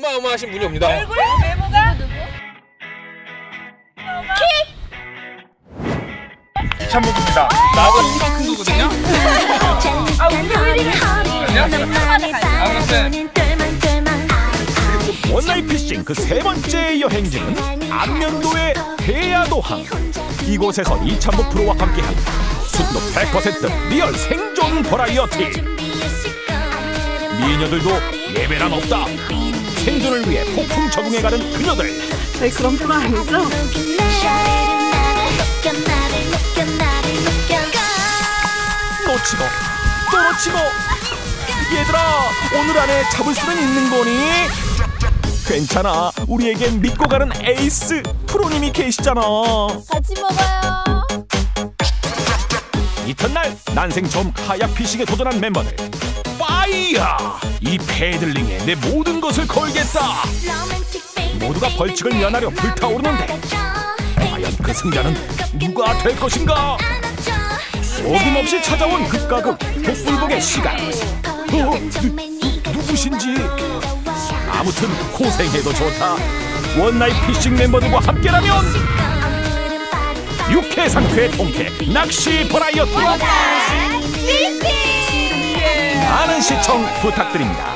어마어마하신 분이 옵니다. 얼굴 외모가 이찬목입니다. 나하고 이만큼 거거든요. 아 우리 왜 이래? 원나잇 피싱 그 세 번째 여행지는 안면도의 해야도항. 이곳에서 이찬목 프로와 함께한 순도 100% 리얼 생존 버라이어티. 미녀들도 예외란 없다. 생존을 위해 폭풍 적응해가는 그녀들. 저희 그런 프로 아니죠? 놓치고 또 놓치고. 얘들아, 오늘 안에 잡을 수는 있는 거니? 괜찮아, 우리에겐 믿고 가는 에이스 프로님이 계시잖아. 같이 먹어요. 이튿날 난생 처음 카약 피싱에 도전한 멤버들. 파이야! 이 패들링에 내 모든 것을 걸겠다. 모두가 벌칙을 면하려 불타오르는데 과연 그 승자는 누가 될 것인가? 어김없이 찾아온 극과 극 복불복의 시간. 누구신지. 아무튼 고생해도 좋다. 원나잇 피싱 멤버들과 함께라면 유쾌 상쾌 통쾌 낚시 버라이어티. 많은 시청 부탁드립니다.